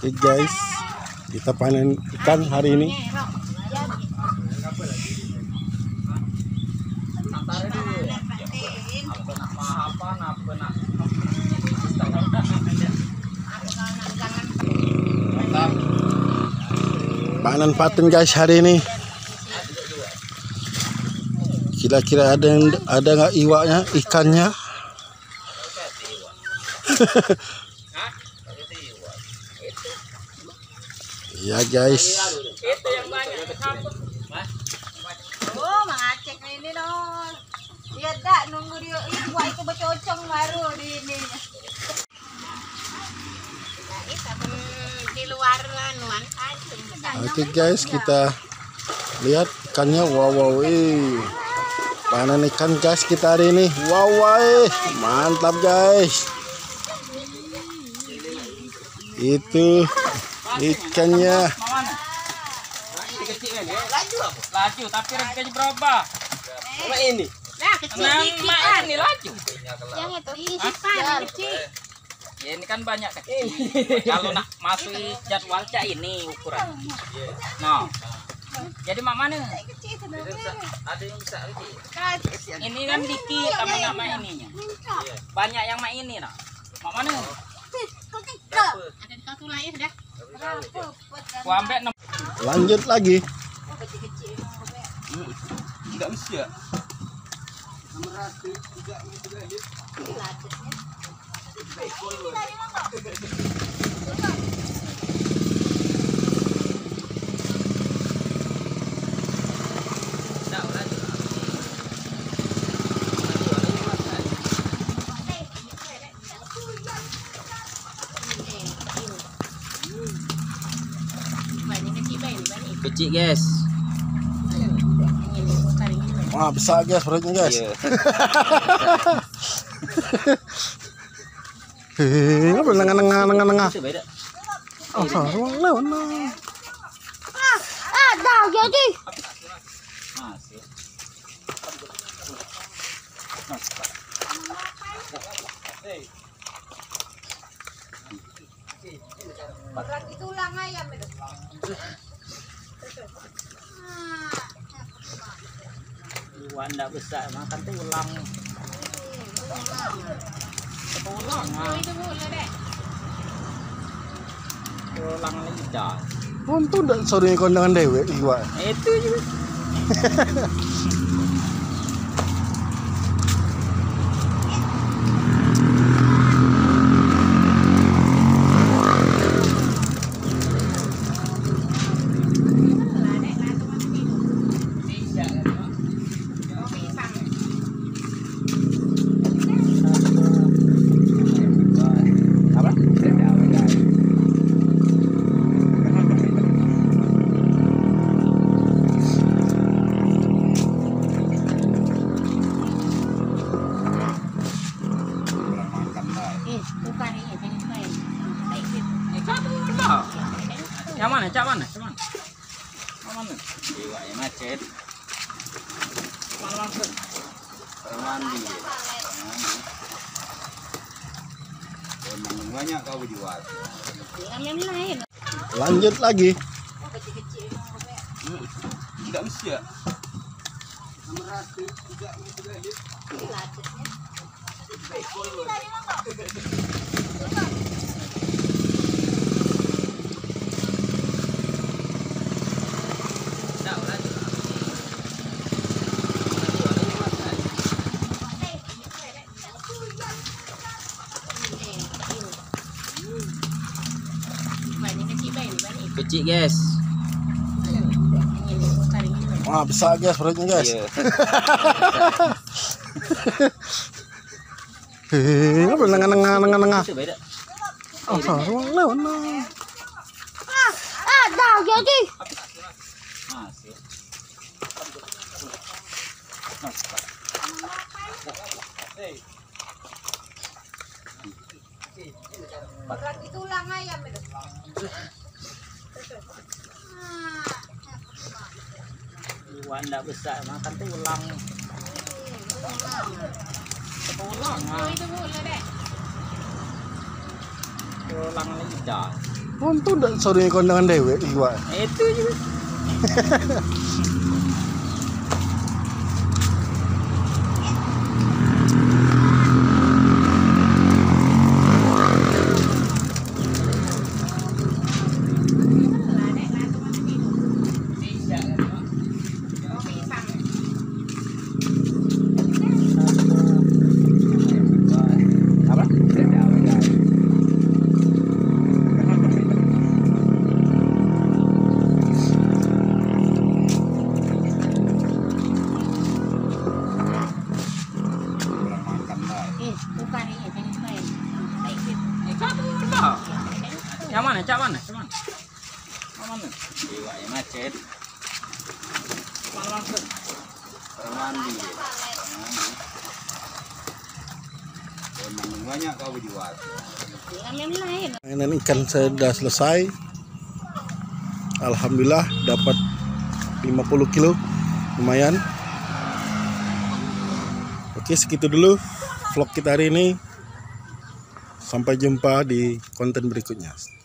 Oke guys, kita panen ikan hari ini. Panen patin guys hari ini. Kira-kira ada nggak iwaknya, ikannya? Ya guys. Itu yang banyak. Oh, mengacek ini dong. Lihat dah nunggu dia iwak itu bercocong baru di ini. Di luar lanuan aja. Oke guys, kita lihat ikannya. Wow, panen ikan guys kita hari ini. Wow, mantap guys. Itu ikannya. Laju tapi harganya berapa? Nah, ini. Nah, kecil dikit. Ini laju. Yang itu kecil. Ya ini kan banyak kecil. Kalau nak masuk jadwal cak ini ukuran. Nah. Jadi mak mana? Ada yang bisa kecil. Ini kan dikit sama nama ininya. Banyak yang mak ini nak. Mak mana? Ada di kartu lahir dah. Gua ambil 6. Lanjut lagi. Enggak mesti ya. Kecil guys. Wah, besar guys perutnya guys. Apa nengah. Oh, sarung lawan. Dah jadi. Lagi tulang ayam itu. Wanda besar makan tulang. Tulang. Itu boleh deh. Tulang lidah. Untung ndak sore kondangan dewek iwak. Itu juga. Yang mana? Cak mana? Mana? Iwaknya macet. Mana langsung? Mandi. Banyak kau dijual. Yang lain. Lanjut lagi. Tidak mesti ya. Kecil guys. Wah, besar guys perutnya guys. Apa nengah. Oh, sarung lawan. Dah jadi. Lagi tulang ayam itu. Wanda besar makan tulang. Tulang. Itu boleh deh. Tulang lidah. Untung ndak sore kondangan dewek iwak. Itu juga. Bukan ini, ini main. Yang mana? Cak mana? Yang mana? Yang mana? Iwak yang macet. Mana langsung? Mandi. Banyak kau dijual. Yang lain. Mainan ikan sudah selesai. Alhamdulillah dapat 50 kilo. Lumayan. Oke, segitu dulu vlog kita hari ini. Sampai jumpa di konten berikutnya.